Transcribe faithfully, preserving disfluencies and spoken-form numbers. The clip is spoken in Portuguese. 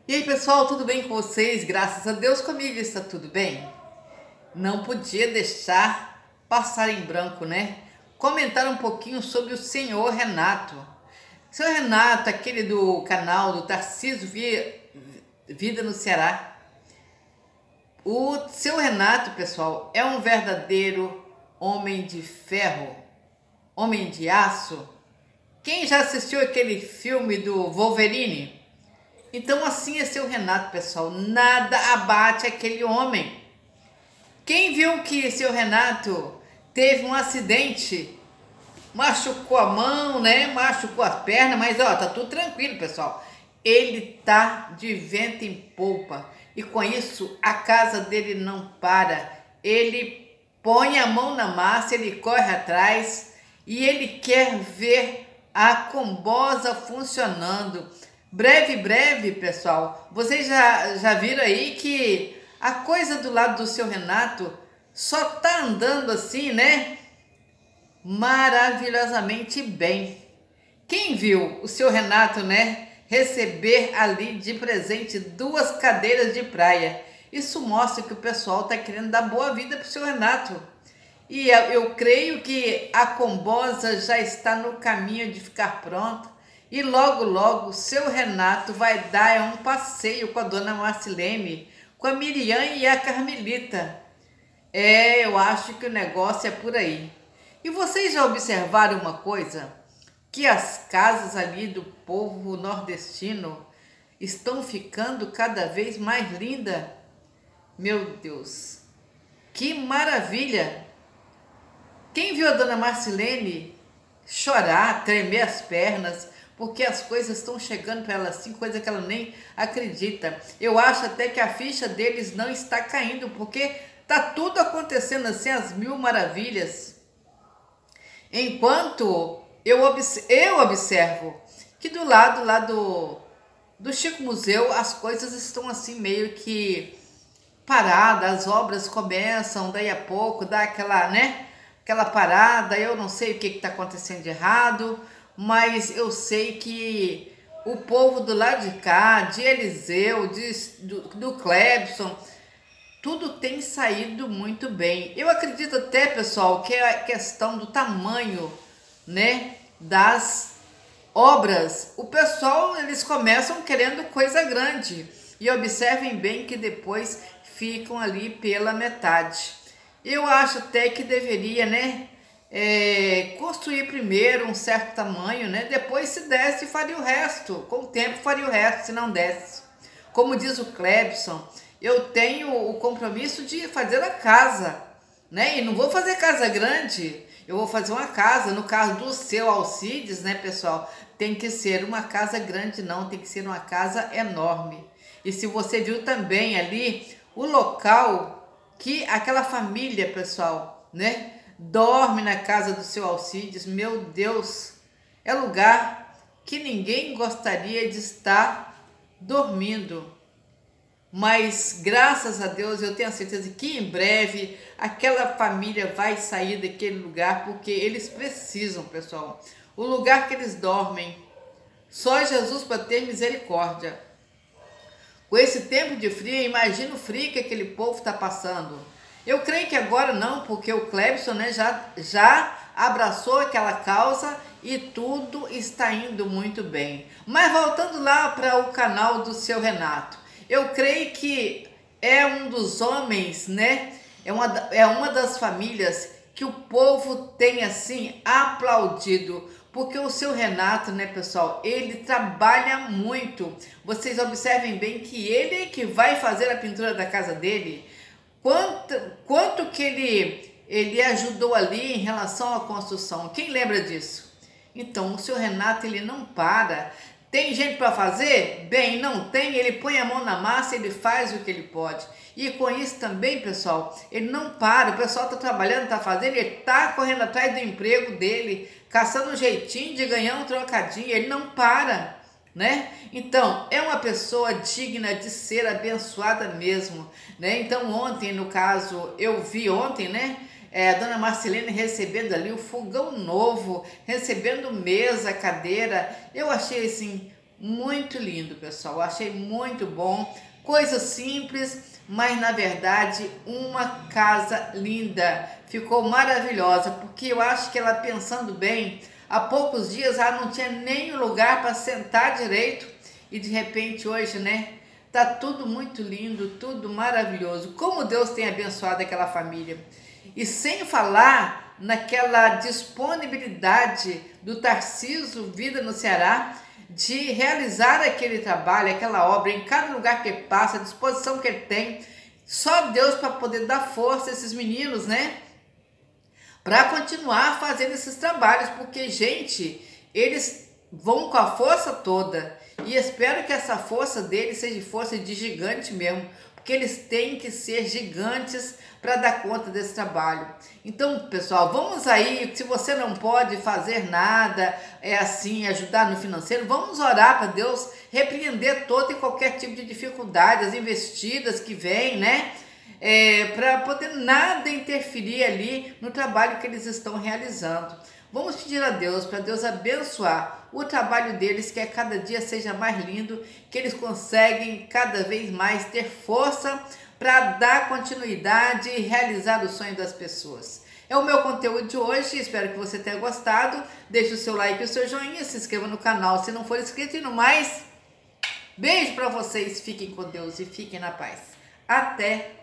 E aí pessoal, tudo bem com vocês? Graças a Deus comigo está tudo bem. Não podia deixar passar em branco, né? Comentar um pouquinho sobre o senhor Renato. O senhor Renato, aquele do canal do Tarcísio Vida no Ceará. O seu Renato, pessoal, é um verdadeiro homem de ferro, homem de aço. Quem já assistiu aquele filme do Wolverine? Então assim é seu Renato, pessoal, nada abate aquele homem. Quem viu que seu Renato teve um acidente, machucou a mão, né, machucou a perna, mas ó, tá tudo tranquilo, pessoal. Ele tá de vento em polpa e com isso a casa dele não para. Ele põe a mão na massa, ele corre atrás e ele quer ver a Combosa funcionando. Breve, breve, pessoal, vocês já, já viram aí que a coisa do lado do seu Renato só tá andando assim, né? Maravilhosamente bem. Quem viu o seu Renato, né, receber ali de presente duas cadeiras de praia? Isso mostra que o pessoal tá querendo dar boa vida pro seu Renato. E eu, eu creio que a Combosa já está no caminho de ficar pronta. E logo, logo, seu Renato vai dar um passeio com a dona Marcilene, com a Miriam e a Carmelita. É, eu acho que o negócio é por aí. E vocês já observaram uma coisa? Que as casas ali do povo nordestino estão ficando cada vez mais lindas. Meu Deus, que maravilha! Quem viu a dona Marcilene chorar, tremer as pernas, porque as coisas estão chegando para ela assim, coisa que ela nem acredita. Eu acho até que a ficha deles não está caindo, porque tá tudo acontecendo assim, as mil maravilhas. Enquanto eu, obs eu observo que do lado lá do, do Chico Museu, as coisas estão assim meio que paradas, as obras começam, daí a pouco dá aquela, né, aquela parada, eu não sei o que está acontecendo de errado, mas eu sei que o povo do lado de cá, de Eliseu, de, do, do Clebson, tudo tem saído muito bem. Eu acredito até, pessoal, que é a questão do tamanho, né, das obras. O pessoal, eles começam querendo coisa grande e observem bem que depois ficam ali pela metade. Eu acho até que deveria, né, É, construir primeiro um certo tamanho, né? Depois se desse faria o resto, com o tempo faria o resto se não desse. Como diz o Clebson, eu tenho o compromisso de fazer a casa, né? E não vou fazer casa grande, eu vou fazer uma casa, no caso do seu Alcides, né, pessoal? Tem que ser uma casa grande não, tem que ser uma casa enorme. E se você viu também ali o local que aquela família, pessoal, né, dorme na casa do seu Alcides, meu Deus, é lugar que ninguém gostaria de estar dormindo. Mas graças a Deus eu tenho a certeza que em breve aquela família vai sair daquele lugar, porque eles precisam, pessoal. O lugar que eles dormem, só Jesus para ter misericórdia. Com esse tempo de frio, imagina o frio que aquele povo está passando. Eu creio que agora não, porque o Clebson, né, já, já abraçou aquela causa e tudo está indo muito bem. Mas voltando lá para o canal do seu Renato, eu creio que é um dos homens, né, é uma, é uma das famílias que o povo tem assim aplaudido, porque o seu Renato, né, pessoal, ele trabalha muito. Vocês observem bem que ele é que vai fazer a pintura da casa dele. Quanto, quanto que ele, ele ajudou ali em relação à construção? Quem lembra disso? Então, o seu Renato, ele não para. Tem gente para fazer? Bem, não tem. Ele põe a mão na massa, ele faz o que ele pode. E com isso também, pessoal, ele não para. O pessoal está trabalhando, está fazendo, ele está correndo atrás do emprego dele, caçando um jeitinho de ganhar um trocadinho. Ele não para, né? Então, é uma pessoa digna de ser abençoada mesmo, né? Então, ontem, no caso, eu vi ontem, né, é, a dona Marcilene recebendo ali o fogão novo, recebendo mesa, cadeira. Eu achei, assim, Muito lindo, pessoal. Eu achei muito bom. Coisa simples, mas na verdade uma casa linda. Ficou maravilhosa, porque eu acho que ela, pensando bem, há poucos dias ela não tinha nem lugar para sentar direito e de repente hoje, né? Tá tudo muito lindo, tudo maravilhoso. Como Deus tem abençoado aquela família. E sem falar naquela disponibilidade do Tarcísio Vida no Ceará de realizar aquele trabalho, aquela obra em cada lugar que ele passa, a disposição que ele tem. Só Deus para poder dar força a esses meninos, né? Para continuar fazendo esses trabalhos, porque, gente, eles vão com a força toda e espero que essa força deles seja força de gigante mesmo, porque eles têm que ser gigantes para dar conta desse trabalho. Então, pessoal, vamos aí, se você não pode fazer nada, é assim, ajudar no financeiro, vamos orar para Deus repreender todo e qualquer tipo de dificuldade, as investidas que vêm, né? É, para poder nada interferir ali no trabalho que eles estão realizando. Vamos pedir a Deus, para Deus abençoar o trabalho deles, que a cada dia seja mais lindo, que eles conseguem cada vez mais ter força para dar continuidade e realizar o sonho das pessoas. É o meu conteúdo de hoje, espero que você tenha gostado. Deixe o seu like e o seu joinha, se inscreva no canal se não for inscrito e no mais. Beijo para vocês, fiquem com Deus e fiquem na paz. Até